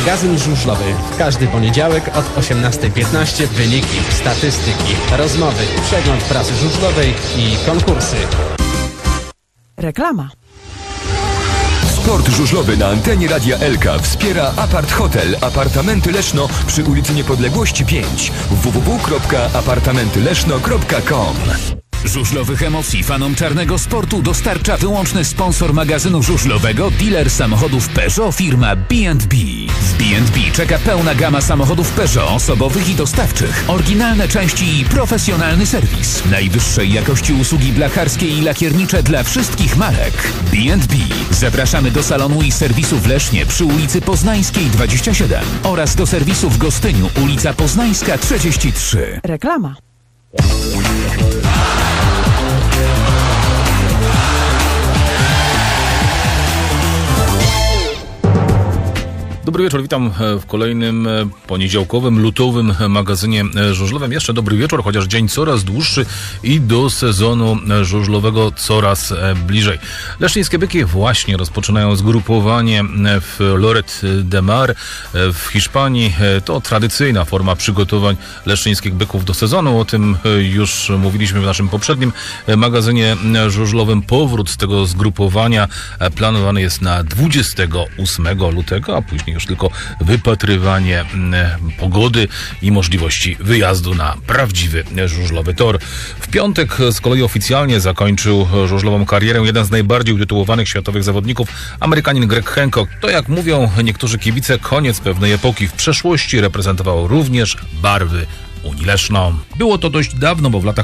Magazyn żużlowy. Każdy poniedziałek od 18:15 wyniki, statystyki, rozmowy, przegląd prasy żużlowej i konkursy. Reklama. Sport żużlowy na antenie Radia Elka wspiera Apart Hotel Apartamenty Leszno przy ulicy Niepodległości 5 www.apartamentyleszno.com. Żużlowych emocji fanom czarnego sportu dostarcza wyłączny sponsor magazynu żużlowego, dealer samochodów Peugeot firma B&B. W B&B czeka pełna gama samochodów Peugeot osobowych i dostawczych, oryginalne części i profesjonalny serwis. Najwyższej jakości usługi blacharskie i lakiernicze dla wszystkich marek. B&B. Zapraszamy do salonu i serwisu w Lesznie przy ulicy Poznańskiej 27 oraz do serwisu w Gostyniu, ulica Poznańska 33. Reklama. Dobry wieczór, witam w kolejnym poniedziałkowym, lutowym magazynie żużlowym. Jeszcze dobry wieczór, chociaż dzień coraz dłuższy i do sezonu żużlowego coraz bliżej. Leszczyńskie Byki właśnie rozpoczynają zgrupowanie w Lloret de Mar w Hiszpanii. To tradycyjna forma przygotowań leszczyńskich Byków do sezonu. O tym już mówiliśmy w naszym poprzednim magazynie żużlowym. Powrót z tego zgrupowania planowany jest na 28 lutego, a później już tylko wypatrywanie pogody i możliwości wyjazdu na prawdziwy żużlowy tor. W piątek z kolei oficjalnie zakończył żużlową karierę jeden z najbardziej utytułowanych światowych zawodników, Amerykanin Greg Hancock. To, jak mówią niektórzy kibice, koniec pewnej epoki. W przeszłości reprezentował również barwy Unii Leszno. Było to dość dawno, bo w latach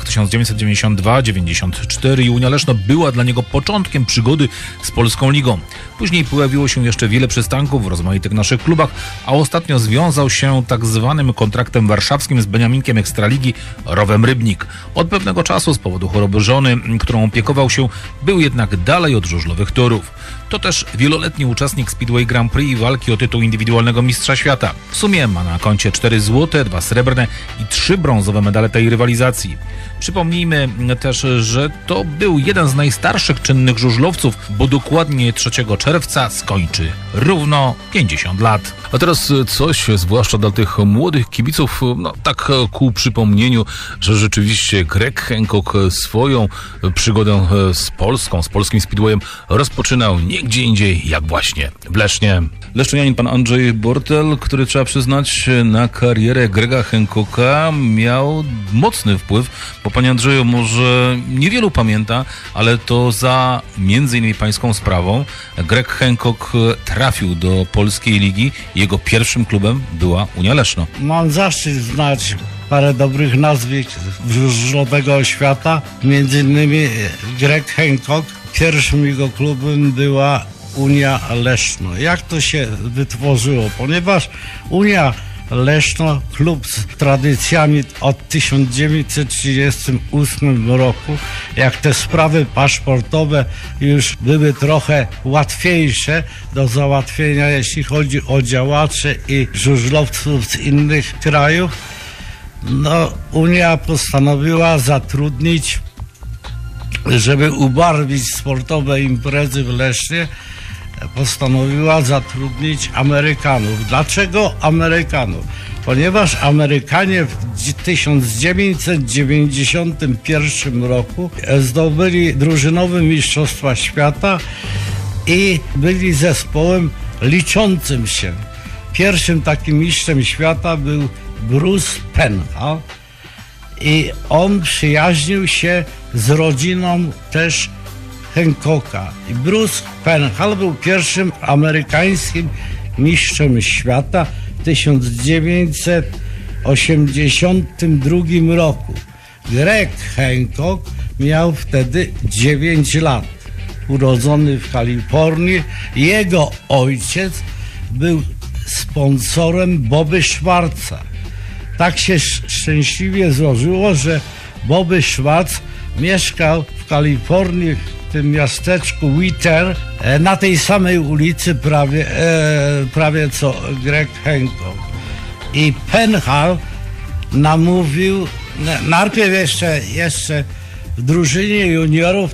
1992-94 Unia Leszno była dla niego początkiem przygody z Polską Ligą. Później pojawiło się jeszcze wiele przystanków w rozmaitych naszych klubach, a ostatnio związał się tak zwanym kontraktem warszawskim z Beniaminkiem Ekstraligi Rowem Rybnik. Od pewnego czasu z powodu choroby żony, którą opiekował się, był jednak dalej od żużlowych torów. To też wieloletni uczestnik Speedway Grand Prix i walki o tytuł indywidualnego mistrza świata. W sumie ma na koncie 4 złote, 2 srebrne i 3 brązowe medale tej rywalizacji. Przypomnijmy też, że to był jeden z najstarszych czynnych żużlowców, bo dokładnie 3 czerwca skończy równo 50 lat. A teraz coś, zwłaszcza dla tych młodych kibiców, tak ku przypomnieniu, że rzeczywiście Greg Hancock swoją przygodę z Polską, z polskim speedwayem rozpoczynał nie gdzie indziej, jak właśnie w Lesznie. Leszczynianin pan Andrzej Bortel, który trzeba przyznać na karierę Grega Hancocka miał mocny wpływ, bo panie Andrzeju, może niewielu pamięta, ale to za między innymi pańską sprawą Greg Hancock trafił do Polskiej Ligi. Jego pierwszym klubem była Unia Leszno. Mam zaszczyt znać parę dobrych nazwisk żużlowego świata, między innymi Greg Hancock. Pierwszym jego klubem była Unia Leszno. Jak to się wytworzyło? Ponieważ Unia Leszno, klub z tradycjami od 1938 roku, jak te sprawy paszportowe już były trochę łatwiejsze do załatwienia, jeśli chodzi o działaczy i żużlowców z innych krajów, Unia postanowiła zatrudnić, żeby ubarwić sportowe imprezy w Lesznie, postanowiła zatrudnić Amerykanów. Dlaczego Amerykanów? Ponieważ Amerykanie w 1991 roku zdobyli drużynowe mistrzostwa świata i byli zespołem liczącym się. Pierwszym takim mistrzem świata był Bruce Penhall i on przyjaźnił się z rodziną też Hancocka. I Bruce Penhall był pierwszym amerykańskim mistrzem świata w 1982 roku. Greg Hancock miał wtedy 9 lat. Urodzony w Kalifornii. Jego ojciec był sponsorem Bobby Schwartza. Tak się szczęśliwie złożyło, że Bobby Schwartz mieszkał w Kalifornii, w tym miasteczku Whittier, na tej samej ulicy prawie co Greg Hancock. I Penhall namówił, najpierw jeszcze w drużynie juniorów w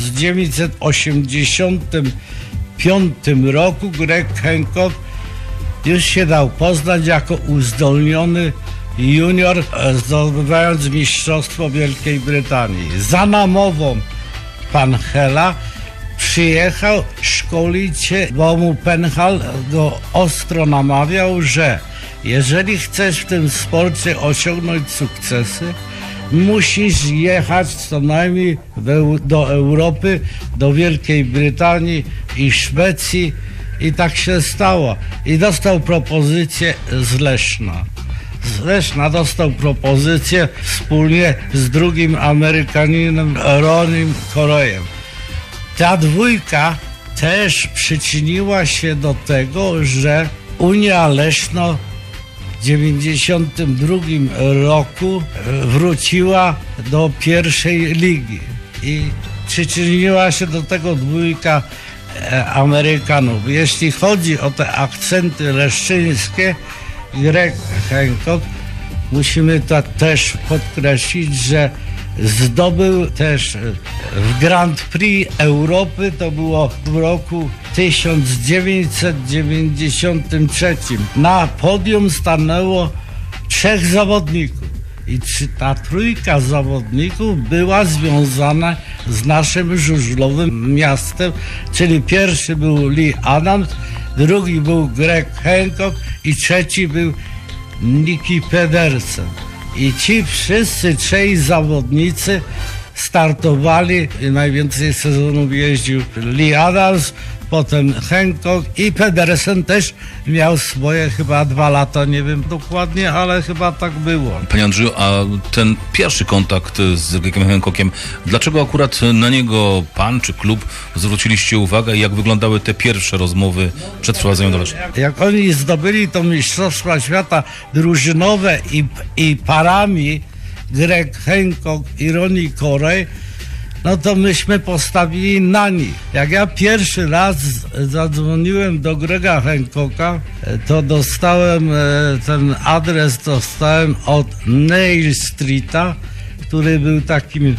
1985 roku Greg Hancock już się dał poznać jako uzdolniony junior, zdobywając mistrzostwo Wielkiej Brytanii. Za namową pan Hela przyjechał szkolić się, bo mu Penhall go ostro namawiał, że jeżeli chcesz w tym sporcie osiągnąć sukcesy, musisz jechać co najmniej do Europy, do Wielkiej Brytanii i Szwecji. I tak się stało. I dostał propozycję z Leszna. Z Leszna dostał propozycję wspólnie z drugim Amerykaninem Ronim Corejem. Ta dwójka też przyczyniła się do tego, że Unia Leszno w 1992 roku wróciła do pierwszej ligi i przyczyniła się do tego dwójka Amerykanów. Jeśli chodzi o te akcenty leszczyńskie, Greg Hancock, musimy to też podkreślić, że zdobył też w Grand Prix Europy, to było w roku 1993. Na podium stanęło 3 zawodników. I ta trójka zawodników była związana z naszym żużlowym miastem, czyli pierwszy był Lee Adams, drugi był Greg Hancock i trzeci był Nicky Pedersen. I ci wszyscy 3 zawodnicy startowali i najwięcej sezonów jeździł Lee Adams, potem Hancock i Pedersen też miał swoje chyba 2 lata, nie wiem dokładnie, ale chyba tak było. Panie Andrzeju, a ten pierwszy kontakt z Gregiem Hancockiem, dlaczego akurat na niego pan czy klub zwróciliście uwagę i jak wyglądały te pierwsze rozmowy przed wprowadzeniem do Leszna? Jak oni zdobyli to Mistrzostwa Świata drużynowe i parami Greg Hancock i Ronnie Corej, no to myśmy postawili na nich. Jak ja pierwszy raz zadzwoniłem do Grega Hancocka, to dostałem ten adres od Neil Streeta, który był takim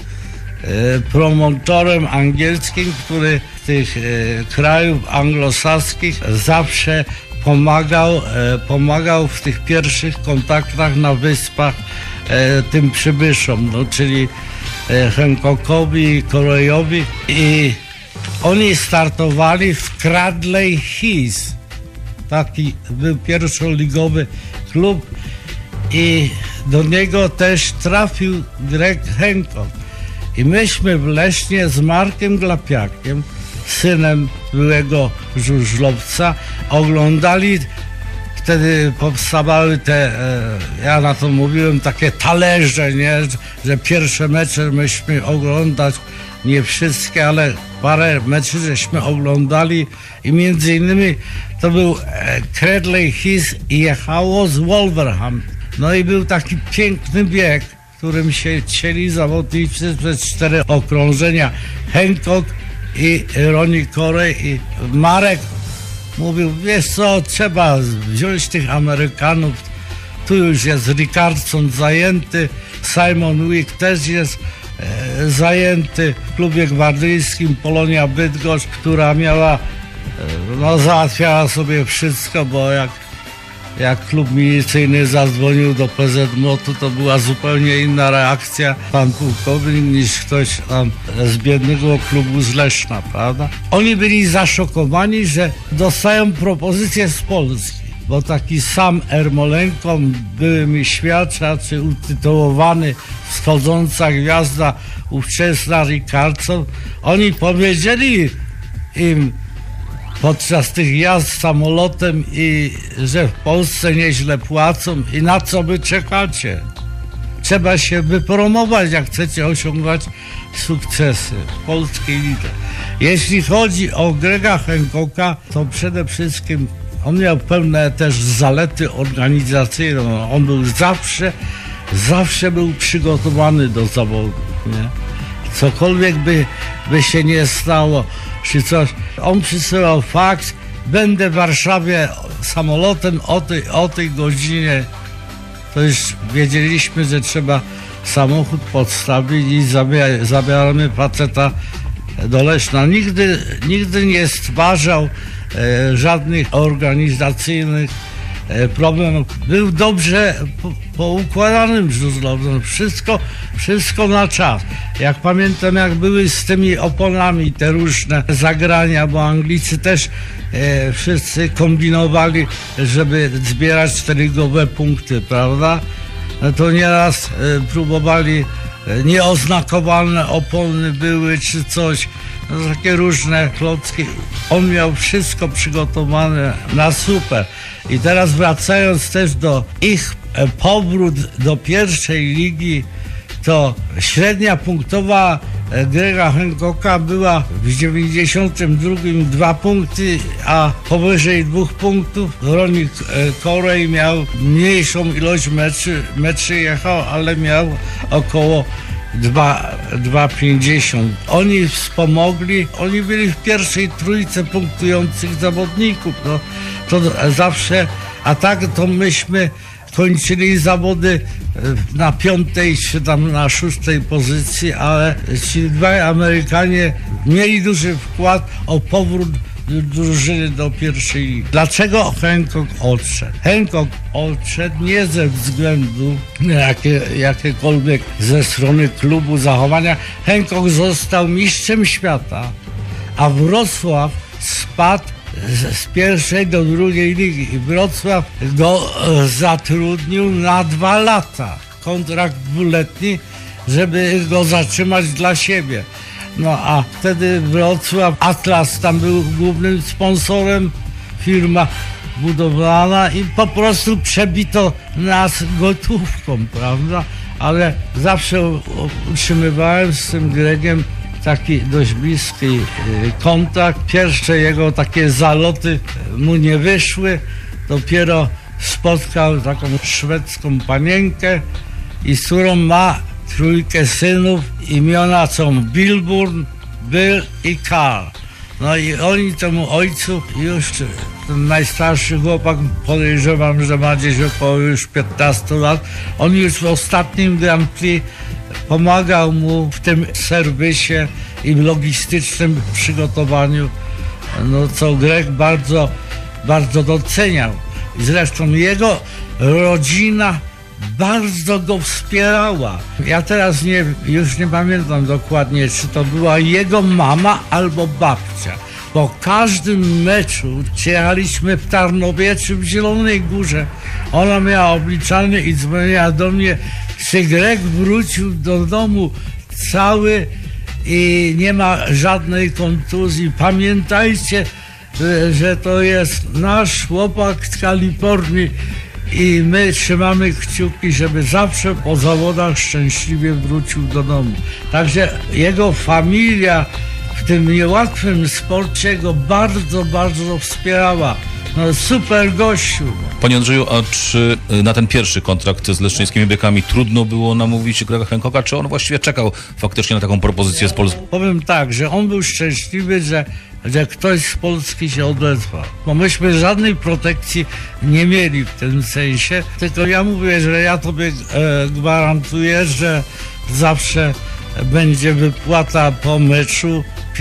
promotorem angielskim, który z tych krajów anglosaskich zawsze pomagał w tych pierwszych kontaktach na wyspach tym przybyszom, no, czyli Hancockowi i Coreyowi, i oni startowali w Cradley Heath. Taki był pierwszoligowy klub i do niego też trafił Greg Hancock. I myśmy w Lesznie z Markiem Glapiakiem, synem byłego żużlowca, oglądali. Wtedy powstawały te, ja na to mówiłem, takie talerze, nie? Że pierwsze mecze myśmy oglądać, nie wszystkie, ale parę meczów żeśmy oglądali i między innymi to był Cradley Heath i jechało z Wolverhampton. No i był taki piękny bieg, w którym się cieli zawodnicy przez 4 okrążenia. Hancock i Ronnie Corej i Marek mówił, wiesz co, trzeba wziąć tych Amerykanów, tu już jest Rickardson zajęty, Simon Wick też jest zajęty, w klubie gwardyjskim Polonia Bydgoszcz, która miała, no załatwiała sobie wszystko, bo jak klub milicyjny zadzwonił do PZMOT-u, to była zupełnie inna reakcja, pan pułkownik, niż ktoś tam z biednego klubu z Leszna, prawda? Oni byli zaszokowani, że dostają propozycję z Polski, bo taki Sam Ermolenko, były mi świadcza, czy utytułowany wschodząca gwiazda ówczesna Rickardson, oni powiedzieli im podczas tych jazd samolotem, i że w Polsce nieźle płacą i na co wy czekacie? Trzeba się wypromować, jak chcecie osiągać sukcesy w polskiej lidze. Jeśli chodzi o Grega Hancocka, to przede wszystkim on miał pewne też zalety organizacyjne. On był zawsze był przygotowany do zawodu, nie? Cokolwiek by się nie stało, czy coś. On przysyłał faks, będę w Warszawie samolotem o tej godzinie. To już wiedzieliśmy, że trzeba samochód podstawić i zabieramy faceta do Leszna. Nigdy nie stwarzał żadnych organizacyjnych problemów. Był dobrze poukładanym żużlowcem. Wszystko na czas. Jak pamiętam, jak były z tymi oponami te różne zagrania, bo Anglicy też wszyscy kombinowali, żeby zbierać 4-gowe punkty, prawda? No to nieraz próbowali, nieoznakowane opony były czy coś, no takie różne klocki. On miał wszystko przygotowane na super. I teraz wracając też do ich powrót do pierwszej ligi, to średnia punktowa Grega Hancocka była w 92 2 punkty, a powyżej 2 punktów Ronnie Corey miał mniejszą ilość meczy jechał, ale miał około 2,50. Oni wspomogli, oni byli w pierwszej trójce punktujących zawodników. No, to zawsze, a tak to myśmy kończyli zawody na 5. czy tam na 6. pozycji, ale ci dwaj Amerykanie mieli duży wkład o powrót drużyny do pierwszej ligi. Dlaczego Hancock odszedł? Hancock odszedł nie ze względu jakiekolwiek ze strony klubu zachowania. Hancock został mistrzem świata, a Wrocław spadł z pierwszej do drugiej ligi i Wrocław go zatrudnił na 2 lata. Kontrakt 2-letni, żeby go zatrzymać dla siebie. No a wtedy Wrocław, Atlas tam był głównym sponsorem, firma budowlana i po prostu przebito nas gotówką, prawda? Ale zawsze utrzymywałem z tym Gregiem taki dość bliski kontakt. Pierwsze jego takie zaloty mu nie wyszły. Dopiero spotkał taką szwedzką panienkę i z którą ma 3 synów. Imiona są Billburn, Bill i Carl. No i oni temu ojcu już, ten najstarszy chłopak, podejrzewam, że ma gdzieś około już 15 lat, on już w ostatnim Grand Prix pomagał mu w tym serwisie i w logistycznym przygotowaniu, no co Greg bardzo, bardzo doceniał. I zresztą jego rodzina bardzo go wspierała. Ja teraz już nie pamiętam dokładnie, czy to była jego mama albo babcia. Po każdym meczu, czy jechaliśmy w Tarnowie, czy w Zielonej Górze, ona miała obliczalny i dzwoniła do mnie, czy Greg wrócił do domu cały i nie ma żadnej kontuzji. Pamiętajcie, że to jest nasz chłopak z Kalifornii i my trzymamy kciuki, żeby zawsze po zawodach szczęśliwie wrócił do domu. Także jego familia w tym niełatwym sporcie go bardzo, bardzo wspierała. No super gościu. Panie Andrzeju, a czy na ten pierwszy kontrakt z leszczyńskimi Bykami trudno było namówić Grega Hancocka, czy on właściwie czekał faktycznie na taką propozycję z Polski? Powiem tak, że on był szczęśliwy, że ktoś z Polski się odezwał. Bo myśmy żadnej protekcji nie mieli w tym sensie, tylko ja mówię, że ja tobie gwarantuję, że zawsze będzie wypłata po meczu,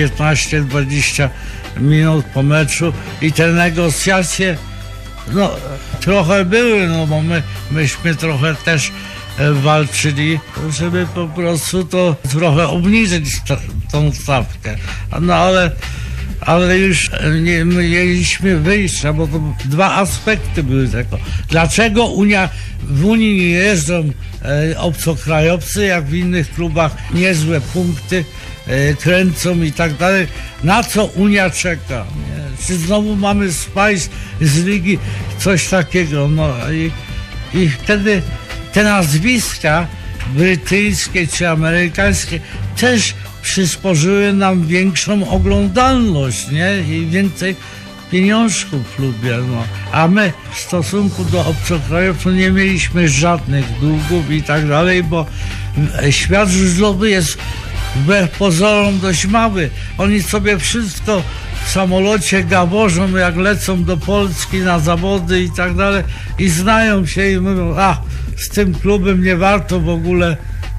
15-20 minut po meczu i te negocjacje no trochę były, no bo myśmy trochę też walczyli, żeby po prostu to trochę obniżyć tą stawkę. No ale już nie mieliśmy wyjścia, bo to 2 aspekty były tego. Dlaczego w Unii nie jeżdżą obcokrajowcy, jak w innych klubach niezłe punkty kręcą i tak dalej. Na co Unia czeka? Nie? Czy znowu mamy spaść z ligi coś takiego? No i wtedy te nazwiska brytyjskie czy amerykańskie też przysporzyły nam większą oglądalność, nie? I więcej pieniążków w klubie. No. A my w stosunku do obcokrajowców nie mieliśmy żadnych długów i tak dalej, bo świat żużlowy jest wbrew pozorom dość mały. Oni sobie wszystko w samolocie gaworzą, jak lecą do Polski na zawody i tak dalej i znają się i mówią, z tym klubem nie warto w ogóle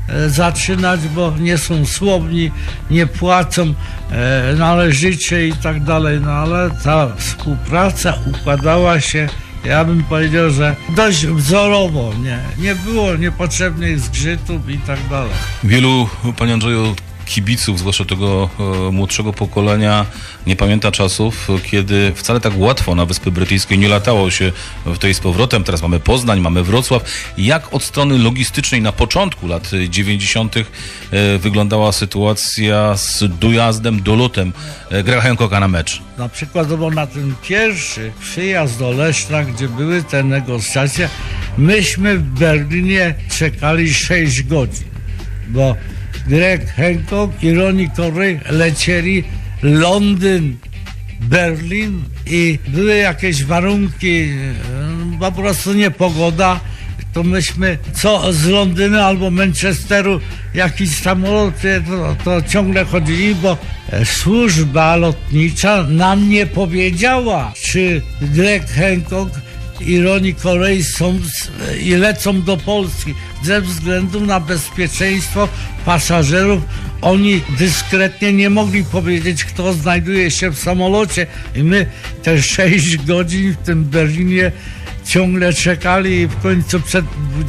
zaczynać, bo nie są słowni, nie płacą należycie i tak dalej, no ale ta współpraca układała się, ja bym powiedział, że dość wzorowo, nie było niepotrzebnych zgrzytów i tak dalej. Wielu, panie Andrzeju, kibiców, zwłaszcza tego młodszego pokolenia, nie pamięta czasów, kiedy wcale tak łatwo na Wyspy Brytyjskie nie latało się w tej z powrotem. Teraz mamy Poznań, mamy Wrocław. Jak od strony logistycznej na początku lat 90. wyglądała sytuacja z dojazdem, dolotem Grega Hancocka na mecz? Na przykład na ten pierwszy przyjazd do Leszna, gdzie były te negocjacje, myśmy w Berlinie czekali 6 godzin, bo Greg Hancock i Ronnie Corey lecieli Londyn, Berlin i były jakieś warunki, po prostu niepogoda, to myśmy co z Londynu albo Manchesteru jakiś samolot, to ciągle chodzili, bo służba lotnicza nam nie powiedziała, czy Greg Hancock i Ronnie Corey są i lecą do Polski. Ze względu na bezpieczeństwo pasażerów oni dyskretnie nie mogli powiedzieć, kto znajduje się w samolocie. I my te 6 godzin w tym Berlinie ciągle czekali i w końcu przed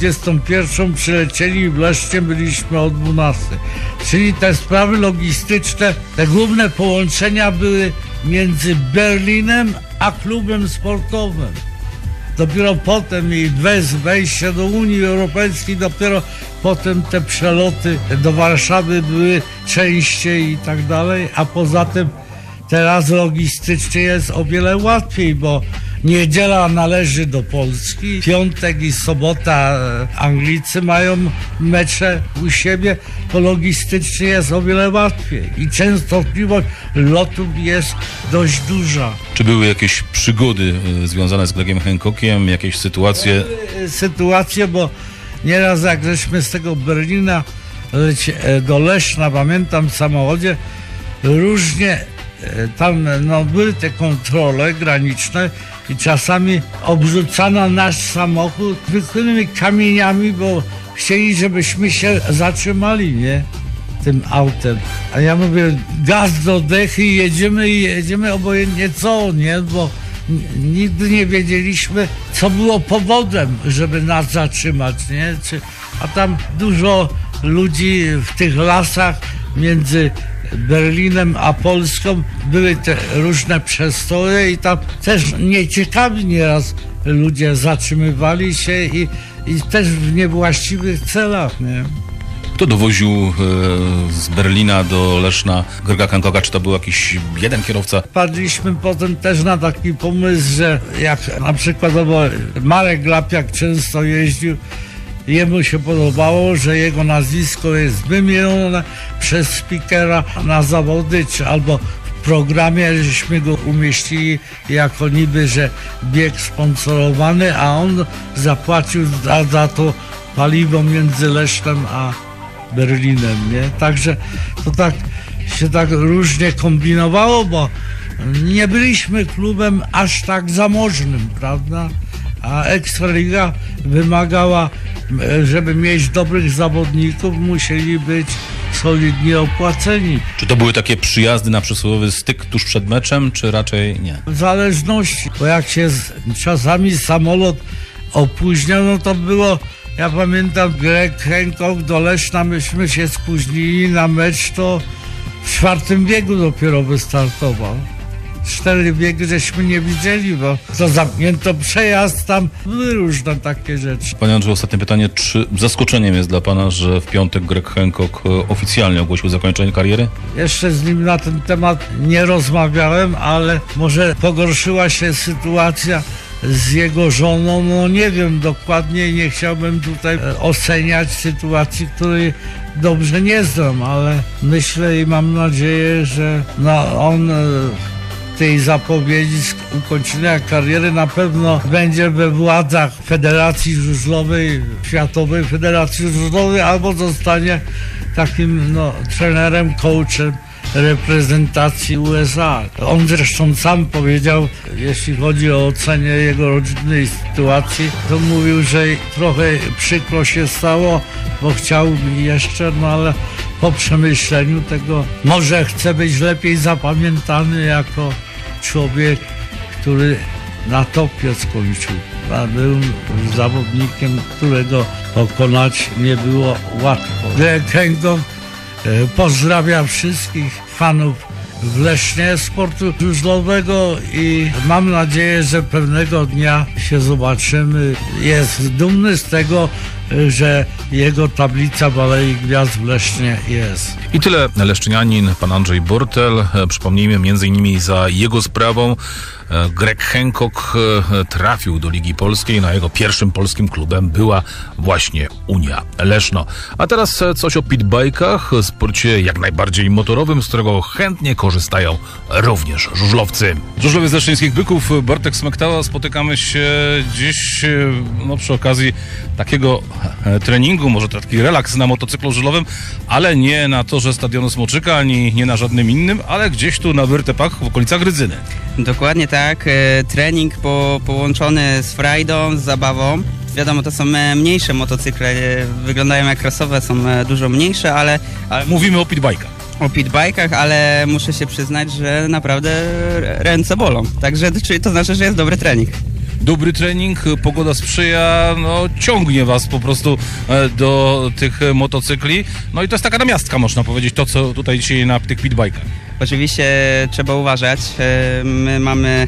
21 przylecieli w Lesznie, byliśmy o 12. Czyli te sprawy logistyczne, te główne połączenia były między Berlinem a klubem sportowym. Dopiero potem i bez wejścia do Unii Europejskiej, dopiero potem te przeloty do Warszawy były częściej i tak dalej, a poza tym teraz logistycznie jest o wiele łatwiej, bo niedziela należy do Polski, piątek i sobota Anglicy mają mecze u siebie, to logistycznie jest o wiele łatwiej i częstotliwość lotów jest dość duża. Czy były jakieś przygody związane z Gregiem Hancockiem, jakieś sytuacje? Sytuacje, bo nieraz jak żeśmy z tego Berlina do Leszna, pamiętam, w samochodzie, różnie tam były te kontrole graniczne i czasami obrzucano nasz samochód zwykłymi kamieniami, bo chcieli, żebyśmy się zatrzymali, nie? Tym autem. A ja mówię, gaz do dechy i jedziemy obojętnie co, nie? Bo nigdy nie wiedzieliśmy, co było powodem, żeby nas zatrzymać, nie? A tam dużo ludzi w tych lasach między Berlinem a Polską były te różne przestoje i tam też nieciekawi nieraz ludzie zatrzymywali się i też w niewłaściwych celach, nie? Kto dowoził z Berlina do Leszna Grega Hancocka? Czy to był jakiś jeden kierowca? Padliśmy potem też na taki pomysł, że jak na przykład Marek Lapiak często jeździł, jemu się podobało, że jego nazwisko jest wymienione przez speakera na zawody, czy albo w programie, żeśmy go umieścili jako niby, że bieg sponsorowany, a on zapłacił za to paliwo między Lesznem a Berlinem, nie? Także to tak się tak różnie kombinowało, bo nie byliśmy klubem aż tak zamożnym, prawda? A Ekstraliga wymagała, żeby mieć dobrych zawodników, musieli być solidnie opłaceni. Czy to były takie przyjazdy na przysłowiowy styk tuż przed meczem, czy raczej nie? W zależności, bo jak się czasami samolot opóźniał, no to było, ja pamiętam, Greg Hancock do Leszna, myśmy się spóźnili na mecz, to w 4. biegu dopiero wystartował. 4 biegi żeśmy nie widzieli, bo to zamknięto przejazd, tam były różne takie rzeczy. Panie Andrzeju, ostatnie pytanie. Czy zaskoczeniem jest dla pana, że w piątek Greg Hancock oficjalnie ogłosił zakończenie kariery? Jeszcze z nim na ten temat nie rozmawiałem, ale może pogorszyła się sytuacja z jego żoną, no nie wiem dokładnie i nie chciałbym tutaj oceniać sytuacji, której dobrze nie znam, ale myślę i mam nadzieję, że on tej zapowiedzi ukończenia kariery na pewno będzie we władzach Federacji Żużlowej, Światowej Federacji Żużlowej, albo zostanie takim trenerem, coachem reprezentacji USA. On zresztą sam powiedział, jeśli chodzi o ocenę jego rodzinnej sytuacji, to mówił, że trochę przykro się stało, bo chciałby jeszcze, no ale po przemyśleniu tego może chce być lepiej zapamiętany jako człowiek, który na topie skończył. A był zawodnikiem, którego pokonać nie było łatwo. Greg Hancock pozdrawia wszystkich fanów w Lesznie sportu żużlowego i mam nadzieję, że pewnego dnia się zobaczymy. Jest dumny z tego, że jego tablica w Alei Gwiazd w Lesznie jest. I tyle leszczynianin, pan Andrzej Bortel. Przypomnijmy, między innymi za jego sprawą Greg Hancock trafił do Ligi Polskiej. No, jego pierwszym polskim klubem była właśnie Unia Leszno. A teraz coś o pitbajkach, sporcie jak najbardziej motorowym, z którego chętnie korzystają również żużlowcy. Żużlowiec leszczyńskich byków Bartek Smektała. Spotykamy się dziś przy okazji takiego treningu, może taki relaks na motocyklu żużlowym, ale nie na torze stadionu Smoczyka, ani nie na żadnym innym, ale gdzieś tu na wyrtepach w okolicach Rydzyny. Dokładnie tak. Trening połączony z frajdą, z zabawą. Wiadomo, to są mniejsze motocykle, wyglądają jak krasowe, są dużo mniejsze, ale Mówimy o pitbajkach. O pitbajkach, ale muszę się przyznać, że naprawdę ręce bolą. Także to znaczy, że jest dobry trening. Dobry trening, pogoda sprzyja, ciągnie was po prostu do tych motocykli. No i to jest taka namiastka, można powiedzieć, to co tutaj dzisiaj na tych pitbajkach. Oczywiście trzeba uważać. My mamy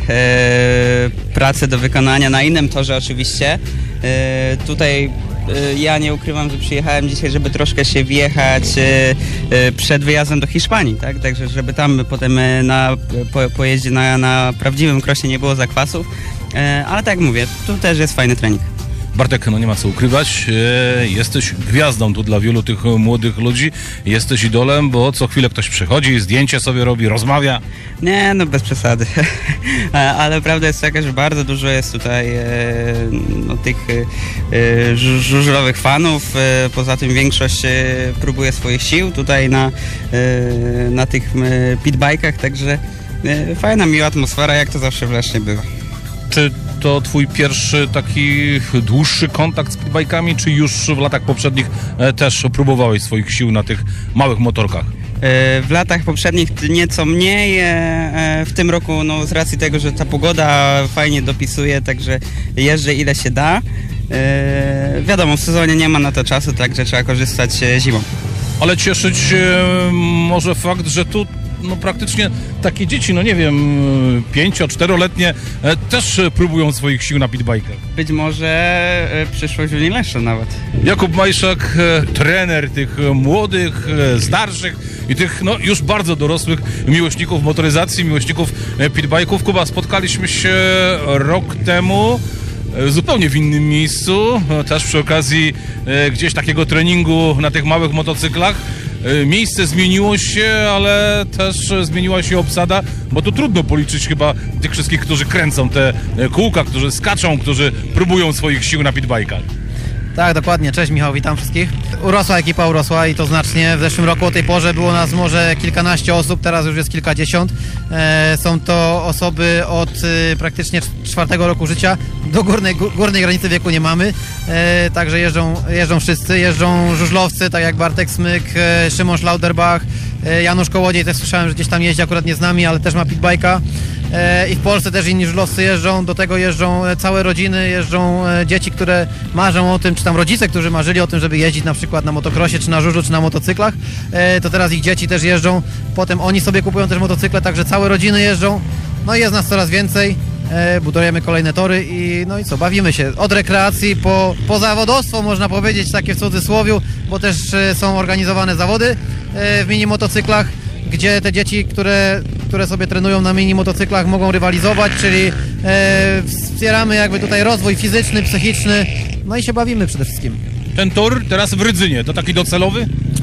pracę do wykonania na innym torze oczywiście. Tutaj ja nie ukrywam, że przyjechałem dzisiaj, żeby troszkę się wjechać przed wyjazdem do Hiszpanii, tak? Także żeby tam potem na pojeździe na prawdziwym krosie nie było zakwasów. Ale tak jak mówię, tu też jest fajny trening. Bartek, nie ma co ukrywać, jesteś gwiazdą tu dla wielu tych młodych ludzi, jesteś idolem, bo co chwilę ktoś przychodzi, zdjęcie sobie robi, rozmawia. Nie, bez przesady, ale prawda jest taka, że bardzo dużo jest tutaj tych żużlowych fanów, poza tym większość próbuje swoich sił tutaj na tych pitbajkach, także fajna, miła atmosfera, jak to zawsze w Lesznie bywa. Czy to twój pierwszy taki dłuższy kontakt z pitbajkami, czy już w latach poprzednich też próbowałeś swoich sił na tych małych motorkach? W latach poprzednich nieco mniej, w tym roku z racji tego, że ta pogoda fajnie dopisuje, także jeżdżę ile się da. Wiadomo, w sezonie nie ma na to czasu, także trzeba korzystać zimą. Ale cieszyć może fakt, że tu praktycznie takie dzieci, 5-4-letnie też próbują swoich sił na pitbajkach. Być może przyszłość Unii Leszno nawet. Jakub Majszak, trener tych młodych, starszych i tych już bardzo dorosłych miłośników motoryzacji, miłośników pitbajków. Kuba, spotkaliśmy się rok temu zupełnie w innym miejscu, też przy okazji gdzieś takiego treningu na tych małych motocyklach. Miejsce zmieniło się, ale też zmieniła się obsada, bo tu trudno policzyć chyba tych wszystkich, którzy kręcą te kółka, którzy skaczą, którzy próbują swoich sił na pitbajkach. Tak, dokładnie. Cześć Michał, witam wszystkich. Ekipa urosła i to znacznie. W zeszłym roku o tej porze było nas może kilkanaście osób, teraz już jest kilkadziesiąt. Są to osoby od praktycznie 4 roku życia. Do górnej granicy wieku nie mamy. Także jeżdżą wszyscy. Jeżdżą żużlowcy, tak jak Bartek Smyk, Szymon Schlauderbach, Janusz Kołodziej, też słyszałem, że gdzieś tam jeździ, akurat nie z nami, ale też ma pitbajka. I w Polsce też inni żużlowcy jeżdżą, do tego jeżdżą całe rodziny, jeżdżą dzieci, które marzą o tym, czy tam rodzice, którzy marzyli o tym, żeby jeździć na przykład na motocrossie, czy na żużlu, czy na motocyklach, to teraz ich dzieci też jeżdżą, potem oni sobie kupują też motocykle, także całe rodziny jeżdżą, i jest nas coraz więcej, budujemy kolejne tory i bawimy się od rekreacji po zawodowstwo, można powiedzieć, takie w cudzysłowiu, bo też są organizowane zawody w mini motocyklach, gdzie te dzieci, które sobie trenują na mini motocyklach, mogą rywalizować, czyli wspieramy jakby tutaj rozwój fizyczny, psychiczny, i się bawimy przede wszystkim. Ten tor teraz w Rydzynie, to taki docelowy?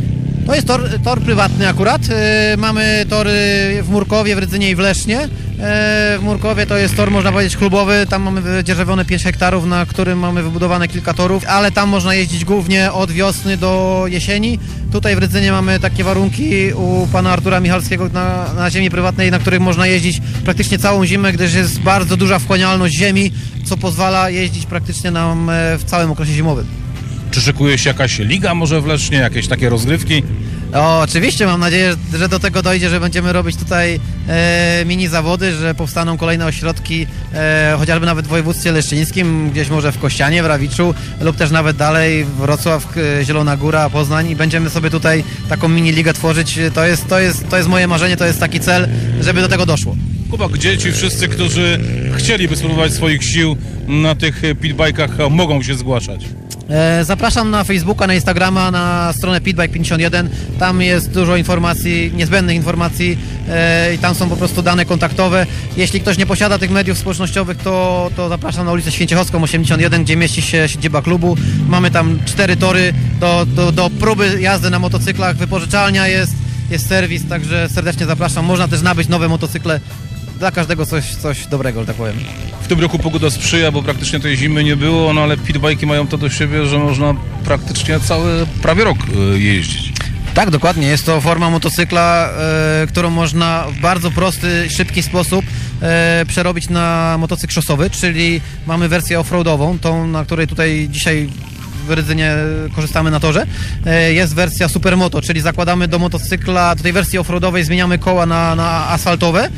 To jest tor prywatny akurat. Mamy tory w Murkowie, w Rydzynie i w Lesznie. W Murkowie to jest tor, można powiedzieć, klubowy. Tam mamy wydzierżawione 5 hektarów, na którym mamy wybudowane kilka torów, ale tam można jeździć głównie od wiosny do jesieni. Tutaj w Rydzynie mamy takie warunki u pana Artura Michalskiego na ziemi prywatnej, na których można jeździć praktycznie całą zimę, gdyż jest bardzo duża wchłanialność ziemi, co pozwala jeździć praktycznie nam w całym okresie zimowym. Czy szykuje się jakaś liga może w Lesznie, jakieś takie rozgrywki? Oczywiście, mam nadzieję, że do tego dojdzie, że będziemy robić tutaj mini zawody, że powstaną kolejne ośrodki, chociażby nawet w województwie leszczyńskim, gdzieś może w Kościanie, w Rawiczu lub też nawet dalej Wrocław, Zielona Góra, Poznań i będziemy sobie tutaj taką mini ligę tworzyć. To jest moje marzenie, to jest taki cel, żeby do tego doszło. Kuba, gdzie ci wszyscy, którzy chcieliby spróbować swoich sił na tych pitbajkach, mogą się zgłaszać? Zapraszam na Facebooka, na Instagrama, na stronę Pitbike51. Tam jest dużo informacji, niezbędnych informacji i tam są po prostu dane kontaktowe. Jeśli ktoś nie posiada tych mediów społecznościowych, to zapraszam na ulicę Święciechowską 81, gdzie mieści się siedziba klubu. Mamy tam 4 tory do próby jazdy na motocyklach, wypożyczalnia jest serwis, także serdecznie zapraszam. Można też nabyć nowe motocykle. Dla każdego coś dobrego, że tak powiem. W tym roku pogoda sprzyja, bo praktycznie tej zimy nie było, no ale pitbajki mają to do siebie, że można praktycznie prawie rok jeździć. Tak, dokładnie. Jest to forma motocykla, którą można w bardzo prosty, szybki sposób przerobić na motocykl szosowy, czyli mamy wersję offroadową, tą, na której tutaj dzisiaj w Rydzynie korzystamy na torze. Jest wersja Supermoto, czyli zakładamy do motocykla, do tej wersji offroadowej zmieniamy koła na asfaltowe,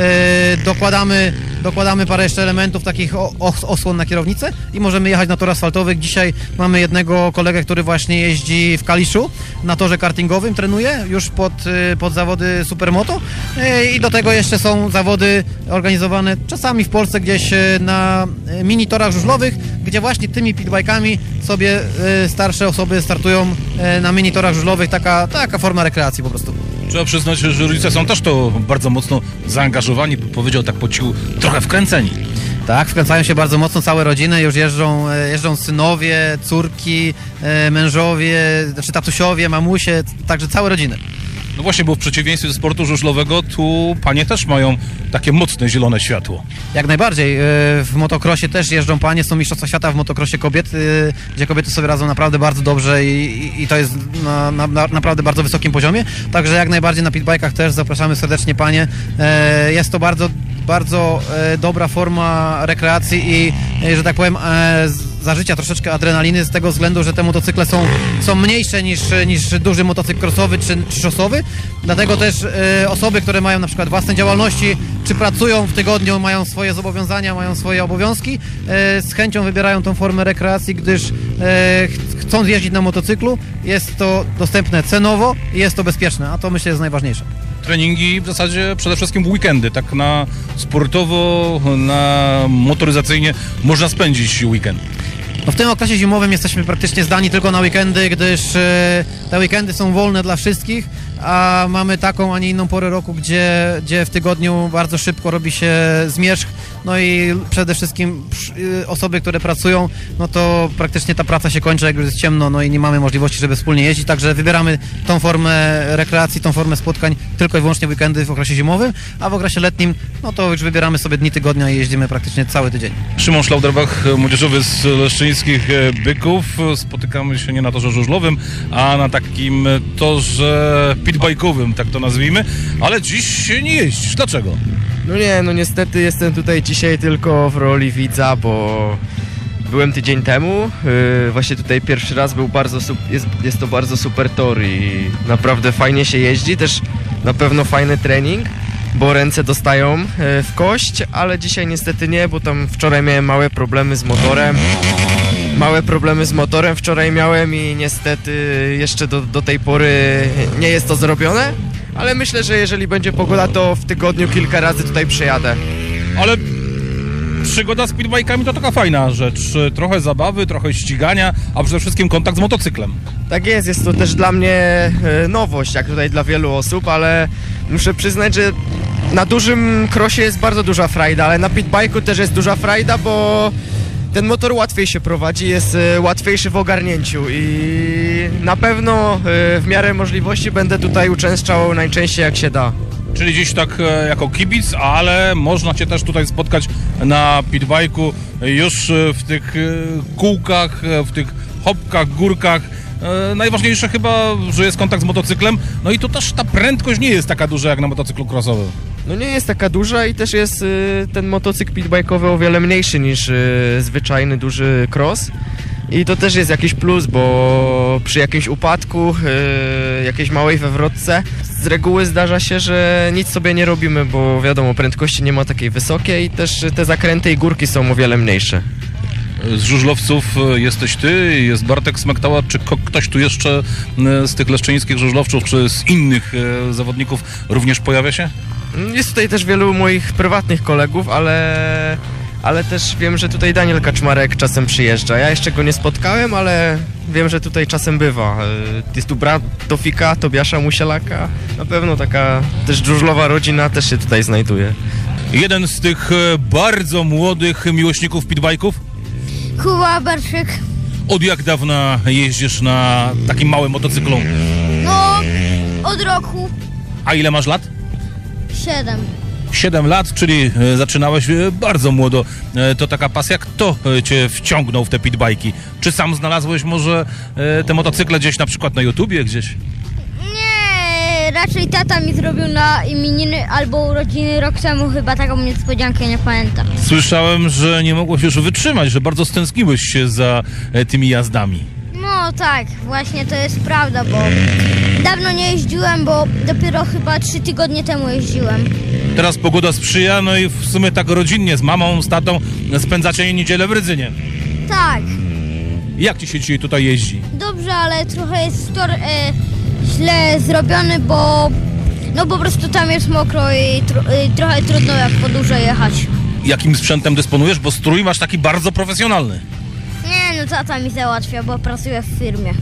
dokładamy parę jeszcze elementów, takich osłon na kierownicę i możemy jechać na tor asfaltowy. Dzisiaj mamy jednego kolegę, który właśnie jeździ w Kaliszu na torze kartingowym, trenuje już pod zawody Supermoto i do tego jeszcze są zawody organizowane czasami w Polsce gdzieś na mini torach żużlowych, gdzie właśnie tymi pitbajkami sobie starsze osoby startują na mini torach żużlowych, taka forma rekreacji po prostu. Trzeba przyznać, że rodzice są też to bardzo mocno zaangażowani, powiedział tak po cichu, trochę wkręceni. Tak, wkręcają się bardzo mocno całe rodziny, już jeżdżą synowie, córki, mężowie, znaczy tatusiowie, mamusie, także całe rodziny. No właśnie, bo w przeciwieństwie do sportu żużlowego, tu panie też mają takie mocne zielone światło. Jak najbardziej. W motocrossie też jeżdżą panie, są mistrzostwa świata w motocrossie kobiet, gdzie kobiety sobie radzą naprawdę bardzo dobrze i to jest na naprawdę bardzo wysokim poziomie. Także jak najbardziej na pitbajkach też zapraszamy serdecznie panie. Jest to bardzo dobra forma rekreacji i, że tak powiem, zażycia troszeczkę adrenaliny z tego względu, że te motocykle są mniejsze niż duży motocykl crossowy czy szosowy. Dlatego też osoby, które mają na przykład własne działalności, czy pracują w tygodniu, mają swoje zobowiązania, mają swoje obowiązki, z chęcią wybierają tą formę rekreacji, gdyż chcąc jeździć na motocyklu, jest to dostępne cenowo i jest to bezpieczne, a to myślę jest najważniejsze. Treningi w zasadzie przede wszystkim w weekendy, tak na sportowo, na motoryzacyjnie można spędzić weekend. No w tym okresie zimowym jesteśmy praktycznie zdani tylko na weekendy, gdyż te weekendy są wolne dla wszystkich, a mamy taką, a nie inną porę roku, gdzie w tygodniu bardzo szybko robi się zmierzch, no i przede wszystkim osoby, które pracują, no to praktycznie ta praca się kończy, jak już jest ciemno, no i nie mamy możliwości, żeby wspólnie jeździć, także wybieramy tą formę rekreacji, tą formę spotkań tylko i wyłącznie weekendy w okresie zimowym, a w okresie letnim, no to już wybieramy sobie dni tygodnia i jeździmy praktycznie cały tydzień. Szymon Schlauderbach, młodzieżowy z leszczyńskich Byków. Spotykamy się nie na torze żużlowym, a na takim torze pitbajkowym, tak to nazwijmy, ale dziś nie jeździsz. Dlaczego? No niestety jestem tutaj dzisiaj tylko w roli widza, bo byłem tydzień temu, właśnie tutaj pierwszy raz był jest to bardzo super tor i naprawdę fajnie się jeździ, też na pewno fajny trening, bo ręce dostają w kość, ale dzisiaj niestety nie, bo tam wczoraj miałem małe problemy z motorem wczoraj miałem i niestety jeszcze do tej pory nie jest to zrobione, ale myślę, że jeżeli będzie pogoda, to w tygodniu kilka razy tutaj przyjadę. Ale przygoda z pitbajkami to taka fajna rzecz. Trochę zabawy, trochę ścigania, a przede wszystkim kontakt z motocyklem. Tak jest to też dla mnie nowość, jak tutaj dla wielu osób, ale muszę przyznać, że na dużym crossie jest bardzo duża frajda, ale na pitbajku też jest duża frajda, bo ten motor łatwiej się prowadzi, jest łatwiejszy w ogarnięciu i na pewno w miarę możliwości będę tutaj uczęszczał najczęściej jak się da. Czyli gdzieś tak jako kibic, ale można cię też tutaj spotkać na pitbike'u już w tych kółkach, w tych hopkach, górkach. Najważniejsze chyba, że jest kontakt z motocyklem, no i to też ta prędkość nie jest taka duża jak na motocyklu crossowym. No nie jest taka duża i też jest ten motocykl pitbike'owy o wiele mniejszy niż zwyczajny duży cross. I to też jest jakiś plus, bo przy jakimś upadku, jakiejś małej wewrotce, z reguły zdarza się, że nic sobie nie robimy, bo wiadomo, prędkości nie ma takiej wysokiej i też te zakręty i górki są o wiele mniejsze. Z żużlowców jesteś ty, jest Bartek Smektała, czy ktoś tu jeszcze z tych leszczyńskich żużlowców, czy z innych zawodników również pojawia się? Jest tutaj też wielu moich prywatnych kolegów, ale też wiem, że tutaj Daniel Kaczmarek czasem przyjeżdża. Ja jeszcze go nie spotkałem, ale wiem, że tutaj czasem bywa. Jest tu brat Tofika, Tobiasza Musielaka. Na pewno taka też żużlowa rodzina też się tutaj znajduje. Jeden z tych bardzo młodych miłośników pitbike'ów. Kuba Barczyk. Od jak dawna jeździsz na takim małym motocyklu? No, od roku. A ile masz lat? 7. 7 lat, czyli zaczynałeś bardzo młodo. To taka pasja. Kto cię wciągnął w te pitbike'i? Czy sam znalazłeś może te motocykle gdzieś na przykład na YouTubie gdzieś? Nie, raczej tata mi zrobił na imieniny albo urodziny rok temu chyba taką niespodziankę, nie pamiętam. Słyszałem, że nie mogłeś już wytrzymać, że bardzo stęskniłeś się za tymi jazdami. No tak, właśnie to jest prawda, bo dawno nie jeździłem, bo dopiero chyba 3 tygodnie temu jeździłem. Teraz pogoda sprzyja, no i w sumie tak rodzinnie z mamą, z tatą spędzacie niedzielę w Rydzynie. Tak, Jak ci się dzisiaj tutaj jeździ? dobrze, ale trochę jest tor źle zrobiony, bo no po prostu tam jest mokro i trochę trudno jak po górze jechać. Jakim sprzętem dysponujesz? Bo strój masz taki bardzo profesjonalny. Nie, no tata mi załatwia, bo pracuję w firmie.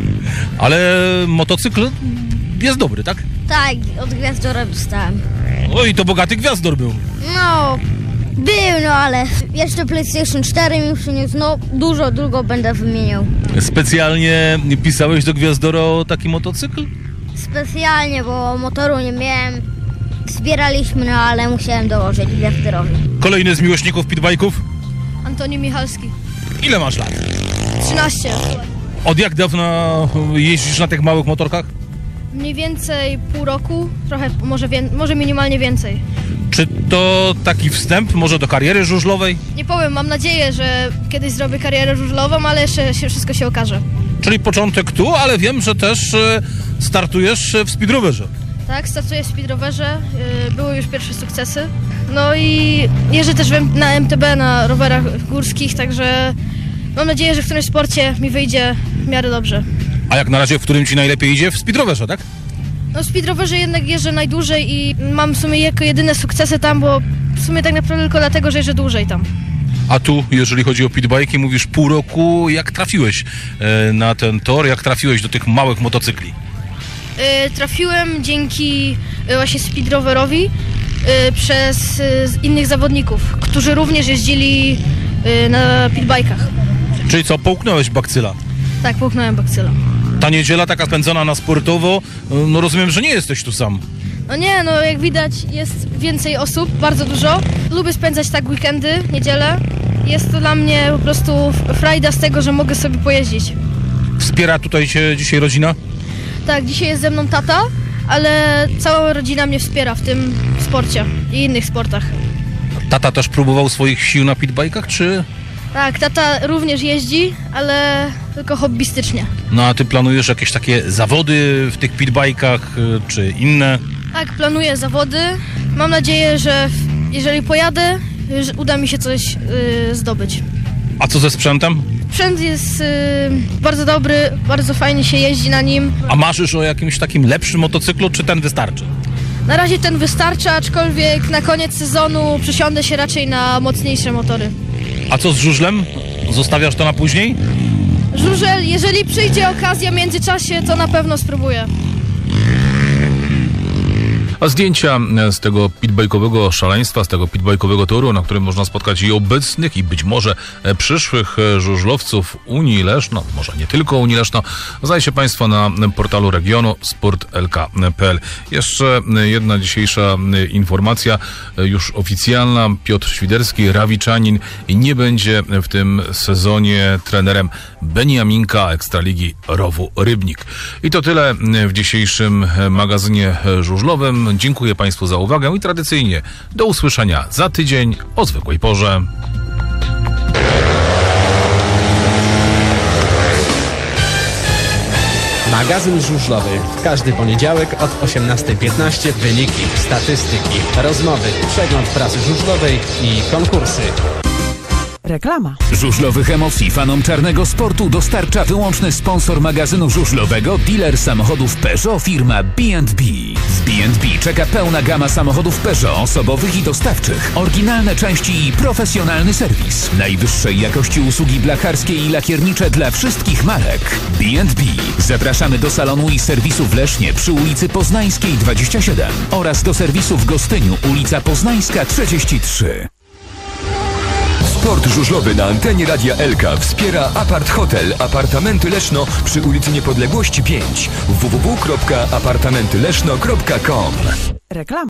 Ale motocykl jest dobry, tak? Tak, od Gwiazdora dostałem. Oj, to bogaty gwiazdor był. No, był, no ale jeszcze PlayStation 4 mi przyniósł, no długo będę wymieniał. Specjalnie pisałeś do Gwiazdora o taki motocykl? Specjalnie, bo motoru nie miałem. Zbieraliśmy, no ale musiałem dołożyć Gwiazdorowi. Kolejny z miłośników pitbike'ów? Antoni Michalski. Ile masz lat? 13. Od jak dawna jeździsz na tych małych motorkach? Mniej więcej pół roku, trochę, może minimalnie więcej. Czy to taki wstęp może do kariery żużlowej? Nie powiem, mam nadzieję, że kiedyś zrobię karierę żużlową, ale jeszcze wszystko się okaże. Czyli początek tu, ale wiem, że też startujesz w speedrowerze. Tak, startuję w speedrowerze, były już pierwsze sukcesy. No i jeżdżę też na MTB, na rowerach górskich, także mam nadzieję, że w którymś sporcie mi wyjdzie w miarę dobrze. A jak na razie, w którym ci najlepiej idzie? W speedrowerze, tak? No w speedrowerze jednak jeżdżę najdłużej i mam w sumie jako jedyne sukcesy tam, bo w sumie tak naprawdę tylko dlatego, że jeżdżę dłużej tam. A tu, jeżeli chodzi o pitbike'i, mówisz pół roku. Jak trafiłeś na ten tor? Jak trafiłeś do tych małych motocykli? Trafiłem dzięki właśnie speedrowerowi przez innych zawodników, którzy również jeździli na pitbike'ach. Czyli co, połknąłeś bakcyla? Tak, połknąłem bakcyla. Ta niedziela taka spędzona na sportowo, no rozumiem, że nie jesteś tu sam. No nie, no jak widać jest więcej osób, bardzo dużo. Lubię spędzać tak weekendy, niedzielę. Jest to dla mnie po prostu frajda z tego, że mogę sobie pojeździć. Wspiera tutaj cię dzisiaj rodzina? Tak, dzisiaj jest ze mną tata, ale cała rodzina mnie wspiera w tym sporcie i innych sportach. Tata też próbował swoich sił na pitbike'ach, czy... Tak, tata również jeździ, ale tylko hobbystycznie. No a ty planujesz jakieś takie zawody w tych pitbike'ach, czy inne? Tak, planuję zawody. Mam nadzieję, że jeżeli pojadę, że uda mi się coś zdobyć. A co ze sprzętem? Sprzęt jest bardzo dobry, bardzo fajnie się jeździ na nim. A marzysz o jakimś takim lepszym motocyklu, czy ten wystarczy? Na razie ten wystarcza, aczkolwiek na koniec sezonu przysiądę się raczej na mocniejsze motory. A co z żużlem? Zostawiasz to na później? Żużel, jeżeli przyjdzie okazja w międzyczasie, to na pewno spróbuję. A zdjęcia z tego pitbajkowego szaleństwa, z tego pitbajkowego toru, na którym można spotkać i obecnych, i być może przyszłych żużlowców Unii Leszno, może nie tylko Unii Leszno, znajdziecie Państwo na portalu regionu sportlk.pl. Jeszcze jedna dzisiejsza informacja, już oficjalna. Piotr Świderski, rawiczanin, nie będzie w tym sezonie trenerem Beniaminka Ekstraligi Rowu Rybnik. I to tyle w dzisiejszym magazynie żużlowym. Dziękuję Państwu za uwagę i tradycyjnie do usłyszenia za tydzień o zwykłej porze. Magazyn żużlowy. W każdy poniedziałek od 18:15 wyniki, statystyki, rozmowy, przegląd prasy żużlowej i konkursy. Reklama. Żużlowych emocji fanom czarnego sportu dostarcza wyłączny sponsor magazynu żużlowego, dealer samochodów Peugeot, firma B&B. W B&B czeka pełna gama samochodów Peugeot, osobowych i dostawczych, oryginalne części i profesjonalny serwis. Najwyższej jakości usługi blacharskie i lakiernicze dla wszystkich marek. B&B. Zapraszamy do salonu i serwisu w Lesznie przy ulicy Poznańskiej 27 oraz do serwisu w Gostyniu, ulica Poznańska 33. Sport żużlowy na antenie Radia Elka wspiera Apart Hotel Apartamenty Leszno przy ulicy Niepodległości 5. www.apartamentyleszno.com. Reklama.